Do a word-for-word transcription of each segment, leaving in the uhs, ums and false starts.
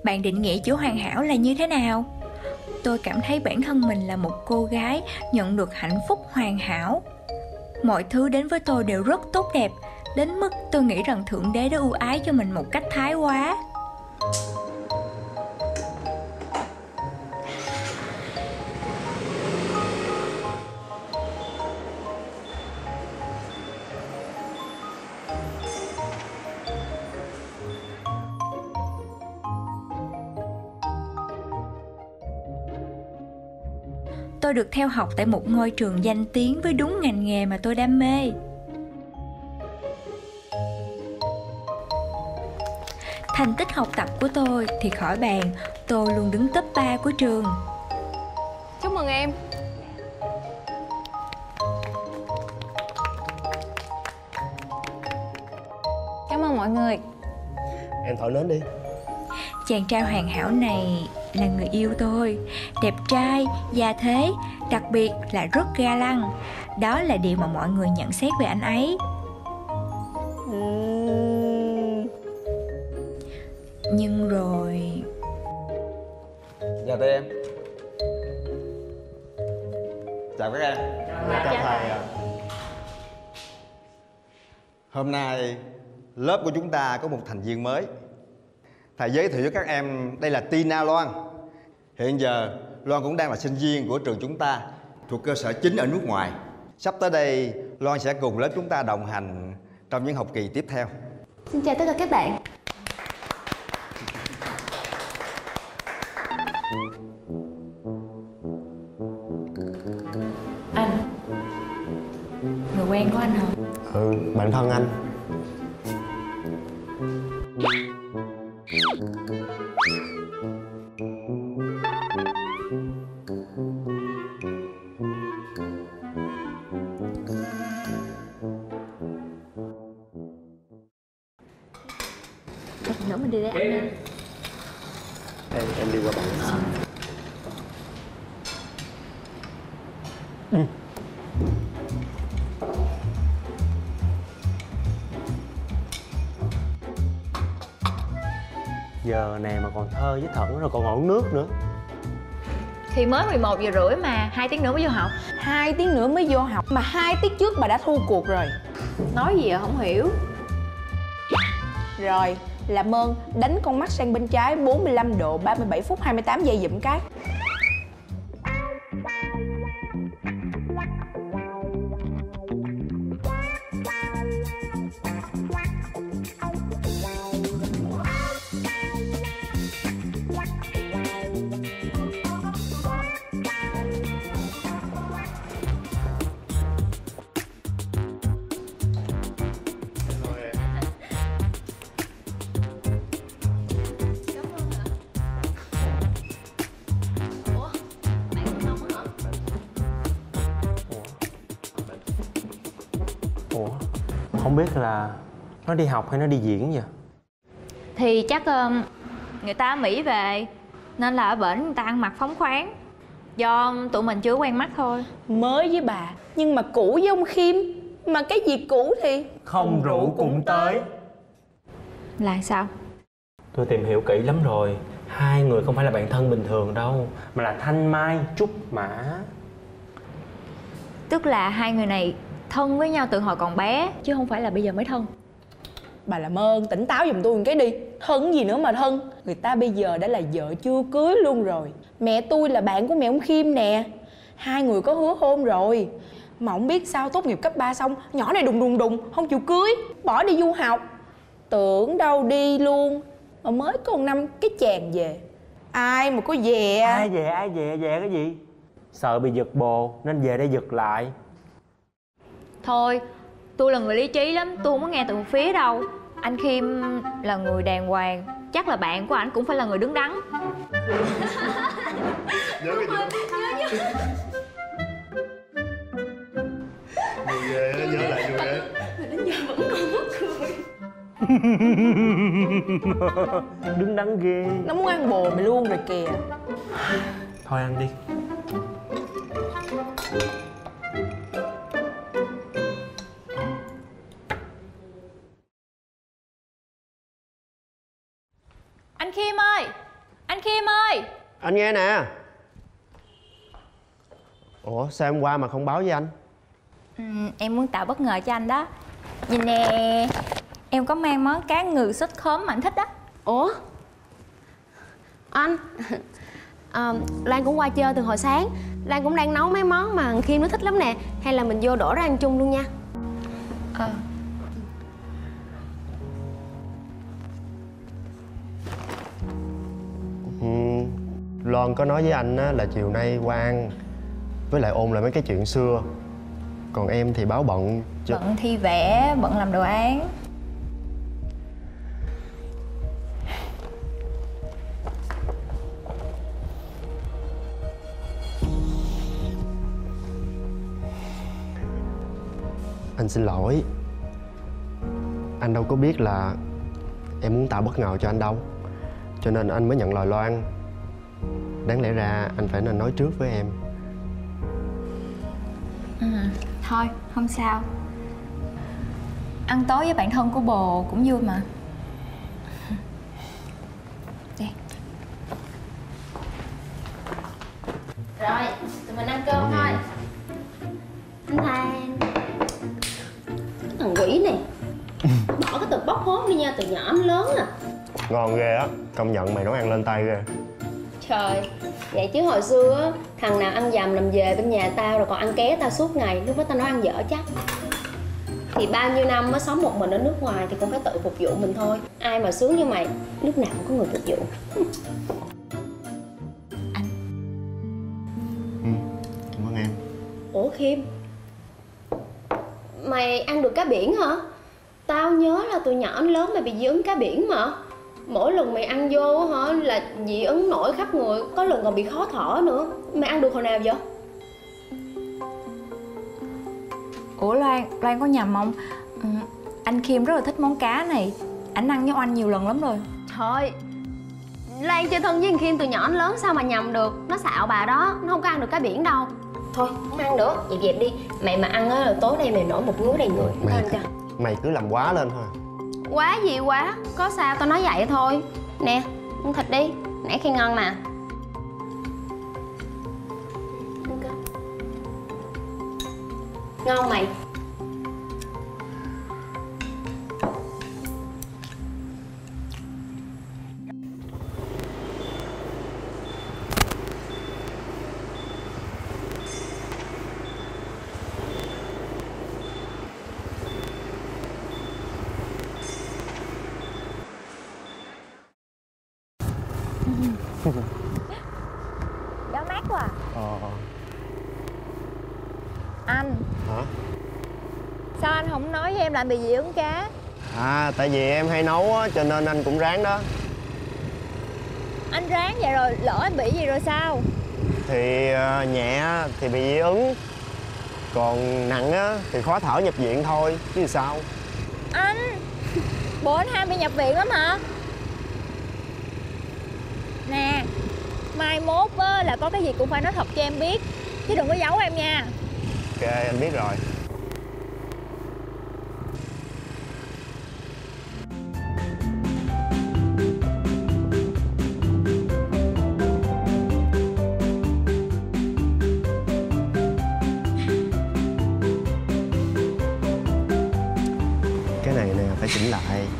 bạn định nghĩa chữ hoàn hảo là như thế nào? Tôi cảm thấy bản thân mình là một cô gái nhận được hạnh phúc hoàn hảo. Mọi thứ đến với tôi đều rất tốt đẹp, đến mức tôi nghĩ rằng Thượng Đế đã ưu ái cho mình một cách thái quá. Tôi được theo học tại một ngôi trường danh tiếng với đúng ngành nghề mà tôi đam mê. Thành tích học tập của tôi thì khỏi bàn, tôi luôn đứng top ba của trường. Chúc mừng em. Cảm ơn mọi người. Em thổi nến đi. Chàng trai hoàn hảo này là người yêu tôi. Đẹp trai, gia thế, đặc biệt là rất ga lăng. Đó là điều mà mọi người nhận xét về anh ấy. uhm. Nhưng rồi... Chào tụi em. Chào các em. Chào thầy ạ. Hôm nay lớp của chúng ta có một thành viên mới. Thầy giới thiệu với các em, đây là Tina Loan. Hiện giờ Loan cũng đang là sinh viên của trường chúng ta, thuộc cơ sở chính ở nước ngoài. Sắp tới đây Loan sẽ cùng lớp chúng ta đồng hành trong những học kỳ tiếp theo. Xin chào tất cả các bạn. Anh, người quen của anh hả? Ừ, bạn thân anh. Nữa mình đi để ăn nha. Em, em đi qua bạn. À. Ừ. Giờ này mà còn thơ với Thận rồi còn ngồi uống nước nữa. Thì mới mười một giờ rưỡi mà, hai tiếng nữa mới vô học. Hai tiếng nữa mới vô học mà hai tiết trước bà đã thua cuộc rồi. Nói gì à, không hiểu. Rồi, làm ơn đánh con mắt sang bên trái bốn mươi lăm độ ba mươi bảy phút hai mươi tám giây giùm cái. Ủa, không biết là nó đi học hay nó đi diễn vậy? Thì chắc um, người ta ở Mỹ về nên là ở bển người ta ăn mặc phóng khoáng. Do tụi mình chưa quen mắt thôi. Mới với bà, nhưng mà cũ với ông Khiêm. Mà cái gì cũ thì Không rượu cũng tới. Là sao? Tôi tìm hiểu kỹ lắm rồi. Hai người không phải là bạn thân bình thường đâu, mà là Thanh Mai, Trúc Mã. Tức là hai người này thân với nhau từ hồi còn bé, chứ không phải là bây giờ mới thân. bà làm ơn tỉnh táo giùm tôi một cái đi. Thân gì nữa mà thân. Người ta bây giờ đã là vợ chưa cưới luôn rồi. Mẹ tôi là bạn của mẹ ông Khiêm nè. Hai người có hứa hôn rồi. Mà không biết sao tốt nghiệp cấp ba xong nhỏ này đùng đùng đùng không chịu cưới, bỏ đi du học. Tưởng đâu đi luôn mà mới có một năm cái chàng về. Ai mà có về? Ai về ai về về cái gì? Sợ bị giật bồ nên về đây giật lại. Thôi, tôi là người lý trí lắm, tôi không có nghe từ một phía đâu. Anh Khiêm là người đàng hoàng, chắc là bạn của ảnh cũng phải là người đứng đắn. Nhớ cái gì vui ghê, nhớ lại vui ghê. Đến giờ vẫn còn mất cười. Đứng đắn ghê. Nó muốn ăn bồ mày luôn rồi kìa. Thôi ăn đi. Anh Khiêm ơi, Khiêm ơi. Anh nghe nè. Ủa sao em qua mà không báo với anh? ừ, Em muốn tạo bất ngờ cho anh đó. Nhìn nè, em có mang món cá ngừ sốt khóm mà anh thích đó. Ủa anh à, Lan cũng qua chơi từ hồi sáng. Lan cũng đang nấu mấy món mà Khiêm nó thích lắm nè. Hay là mình vô đổ ra ăn chung luôn nha. Ờ Ừ, Loan có nói với anh á, là chiều nay qua ăn với lại ôn lại mấy cái chuyện xưa. Còn em thì báo bận cho... Bận thi vẽ, bận làm đồ án. Anh xin lỗi. Anh đâu có biết là em muốn tạo bất ngờ cho anh đâu. Cho nên anh mới nhận lời Loan. Đáng lẽ ra anh phải nên nói trước với em. ừ, Thôi, không sao. Ăn tối với bạn thân của bồ cũng vui mà. Đây. Rồi, tụi mình ăn cơm thôi. Anh Than. Cái thằng quỷ này bỏ cái từ bóc hốt đi nha, từ nhỏ đến lớn à. Ngon ghê á. Công nhận mày nấu ăn lên tay ghê. Trời, vậy chứ hồi xưa á, thằng nào ăn dầm làm về bên nhà tao rồi còn ăn ké tao suốt ngày. Lúc đó tao nói ăn dở chắc. Thì bao nhiêu năm mới sống một mình ở nước ngoài thì cũng phải tự phục vụ mình thôi. Ai mà sướng như mày, lúc nào cũng có người phục vụ. Ừ, cảm ơn em. Ủa Khiêm, mày ăn được cá biển hả? Tao nhớ là từ nhỏ đến lớn mày bị dị ứng cá biển mà. Mỗi lần mày ăn vô hả là dị ứng nổi khắp người, có lần còn bị khó thở nữa. Mày ăn được hồi nào vậy? Ủa Loan, Loan có nhầm không? ừ, Anh Khiêm rất là thích món cá này. Ảnh ăn với oanh nhiều lần lắm rồi. Trời, Lan chơi thân với thằng Khiêm từ nhỏ đến lớn sao mà nhầm được. Nó xạo bà đó, nó không có ăn được cá biển đâu. Thôi, không ăn nữa, dẹp dẹp đi. Mày mà ăn á là tối nay mày nổi một ngứa đầy người. Tao Mày, ăn cho. mày cứ làm quá lên thôi. Quá gì quá, có sao tao nói vậy thôi. Nè, ăn thịt đi, nãy khi ngon mà. Ăn cơm. Ngon mày. Gió mát quá à. Ờ... Anh, Hả? sao anh không nói với em là bị dị ứng cá? À, tại vì em hay nấu á, cho nên anh cũng ráng đó. Anh ráng vậy rồi, lỡ anh bị gì rồi sao? Thì uh, nhẹ thì bị dị ứng. Còn nặng á thì khó thở nhập viện thôi, chứ sao. Anh, bộ anh ham bị nhập viện lắm hả? Nè, mai mốt á, là có cái gì cũng phải nói thật cho em biết. Chứ đừng có giấu em nha. Ok, anh biết rồi. Cái này nè, phải chỉnh lại. Đây.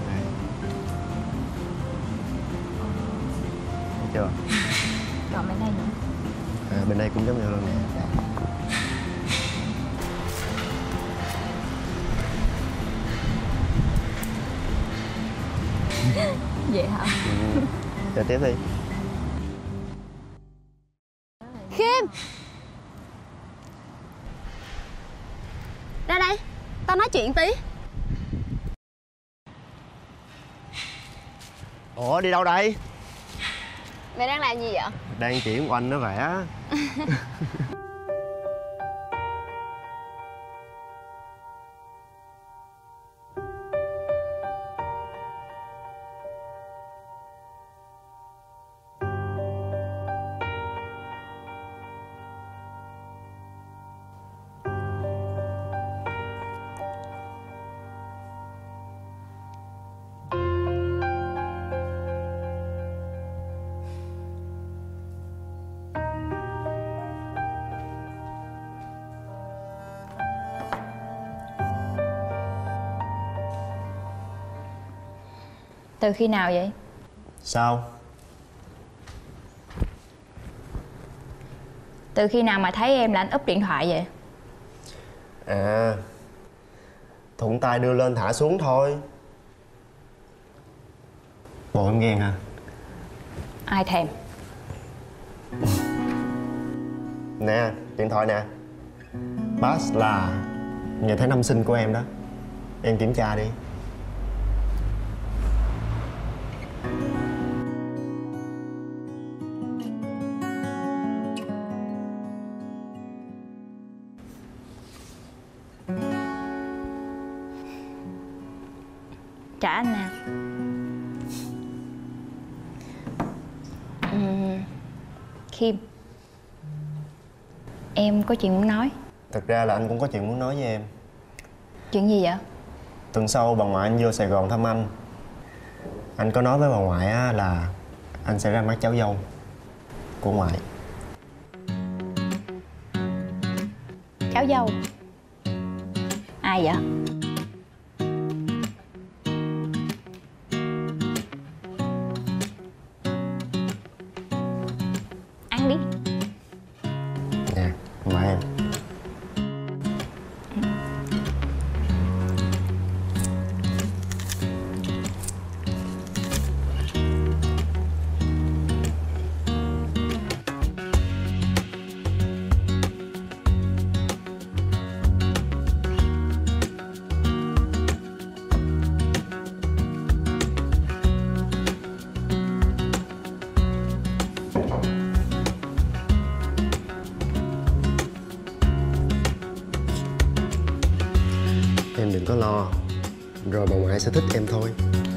Thấy chưa? Còn bên đây nữa. À, bên đây cũng giống như luôn nè. Vậy hả? Ừ. Chờ tiếp đi. Khiêm, ra đây, tao nói chuyện tí. Ủa, đi đâu đây? Mày đang làm gì vậy? Đang chuyển Oanh nó vẽ. Từ khi nào vậy? Sao? Từ khi nào mà thấy em là anh úp điện thoại vậy? À, thuận tay đưa lên thả xuống thôi. Bộ em ghen hả? Ai thèm. Nè, điện thoại nè. Pass là ngày tháng năm sinh của em đó. Em kiểm tra đi. Trả anh nè. Uhm, Khiêm, em có chuyện muốn nói. Thực ra là anh cũng có chuyện muốn nói với em. Chuyện gì vậy? Tuần sau bà ngoại anh vô Sài Gòn thăm anh. Anh có nói với bà ngoại á là anh sẽ ra mắt cháu dâu của ngoại. Cháu dâu? Ai vậy? Ăn đi. Nè, ngoại em. Em đừng có lo, rồi bà ngoại sẽ thích em thôi.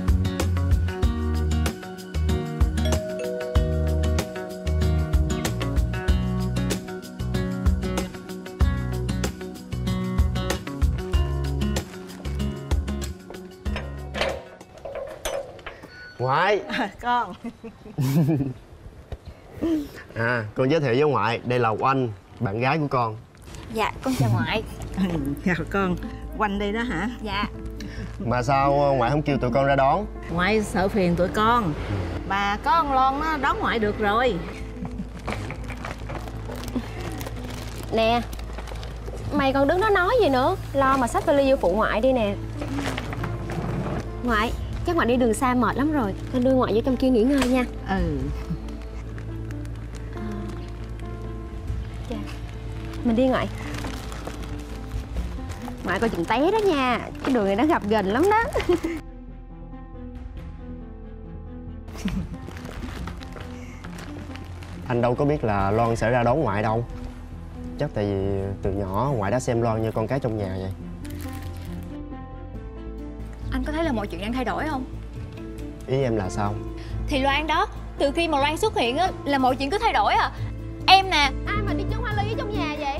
Ngoại. À, con. À, con giới thiệu với ngoại, đây là Oanh, bạn gái của con. Dạ, con chào ngoại. Ừ, chào con. Quanh đây đó hả? Dạ. Mà sao ngoại không kêu tụi con ra đón? Ngoại sợ phiền tụi con. Bà có con Loan nó đón ngoại được rồi. Nè, mày còn đứng đó nói gì nữa. Lo mà xách vali vô phụ ngoại đi nè. Ngoại, chắc ngoại đi đường xa mệt lắm rồi. Con đưa ngoại vô trong kia nghỉ ngơi nha. Ừ. Dạ. Mình đi ngoại. Ngoại coi chừng té đó nha. Cái đường này nó gập ghềnh lắm đó. Anh đâu có biết là Loan sẽ ra đón ngoại đâu. Chắc tại vì từ nhỏ ngoại đã xem Loan như con cái trong nhà vậy. Anh có thấy là mọi chuyện đang thay đổi không? Ý em là sao? Thì Loan đó, từ khi mà Loan xuất hiện á là mọi chuyện cứ thay đổi à. Em nè. Ai mà đi chung hoa ly ở trong nhà vậy?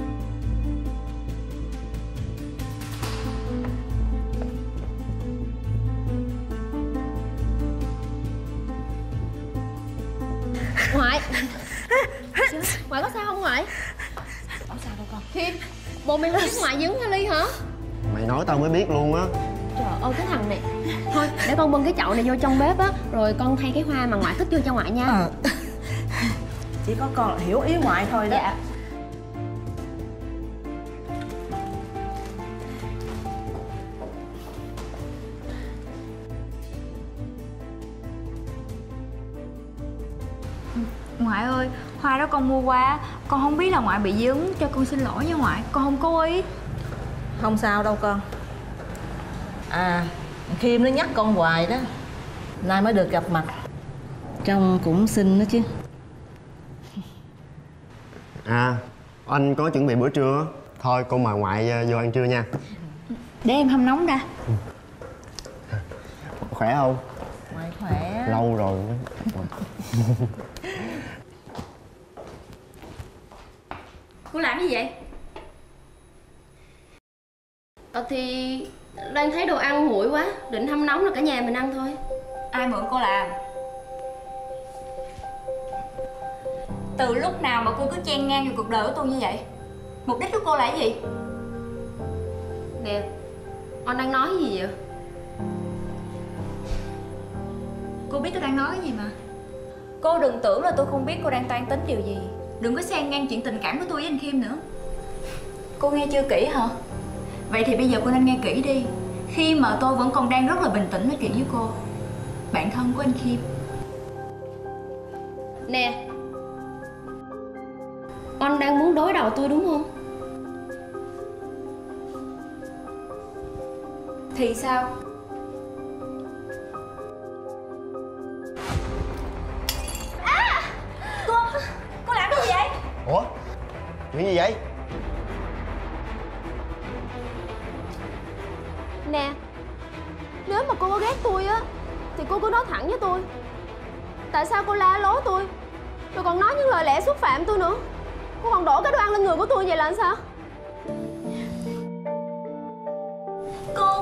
Ngoại. Ngoại có sao không ngoại? Không sao đâu con. Khiêm, bộ mày không biết ngoại dướng hoa ly hả? Mày nói tao mới biết luôn á. Trời ơi cái thằng này. Thôi để con bưng cái chậu này vô trong bếp á, rồi con thay cái hoa mà ngoại thích vô cho ngoại nha. Ờ. Chỉ có con hiểu ý ngoại thôi đó. Dạ. Ngoại ơi, hoa đó con mua qua, con không biết là ngoại bị dướng, cho con xin lỗi nha ngoại, con không cố ý. Không sao đâu con. À, Khiêm nó nhắc con hoài đó. Nay mới được gặp mặt. Trông cũng xinh đó chứ. À, anh có chuẩn bị bữa trưa. Thôi con mời ngoại vô ăn trưa nha. Để em hâm nóng ra. Khỏe không? Ngoại khỏe. Lâu rồi. Cô làm gì vậy? Ờ thì Loan thấy đồ ăn nguội quá, định hâm nóng rồi cả nhà mình ăn thôi. Ai mượn cô làm? Từ lúc nào mà cô cứ chen ngang vào cuộc đời của tôi như vậy? Mục đích của cô là cái gì? Nè, con đang nói gì vậy? Cô biết tôi đang nói cái gì mà. Cô đừng tưởng là tôi không biết cô đang toan tính điều gì. Đừng có xen ngang chuyện tình cảm của tôi với anh Khiêm nữa. Cô nghe chưa kỹ hả? Vậy thì bây giờ cô nên nghe kỹ đi. Khi mà tôi vẫn còn đang rất là bình tĩnh nói chuyện với cô, bạn thân của anh Khiêm. Nè, anh đang muốn đối đầu tôi đúng không? Thì sao? À! Cô, cô làm cái gì vậy? Ủa? Chuyện gì vậy? Nè, nếu mà cô có ghét tôi á thì cô cứ nói thẳng với tôi. Tại sao cô la lối tôi, rồi còn nói những lời lẽ xúc phạm tôi nữa? Cô còn đổ cái đồ ăn lên người của tôi vậy là sao? Cô...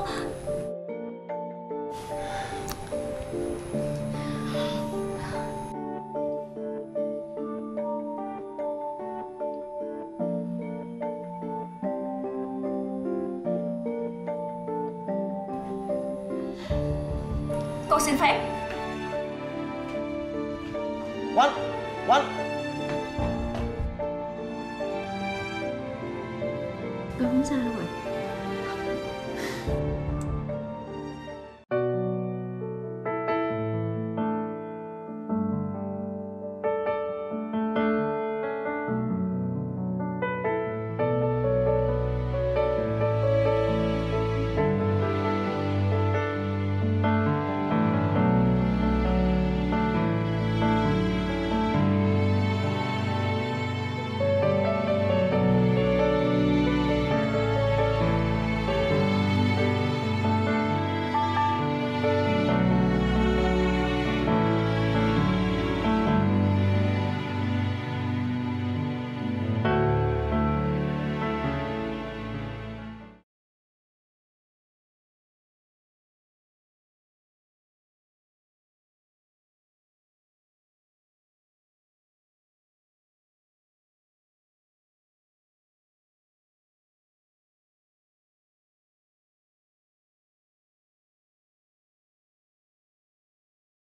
Cô xin phép. Quanh! Quanh! Tôi không sao rồi.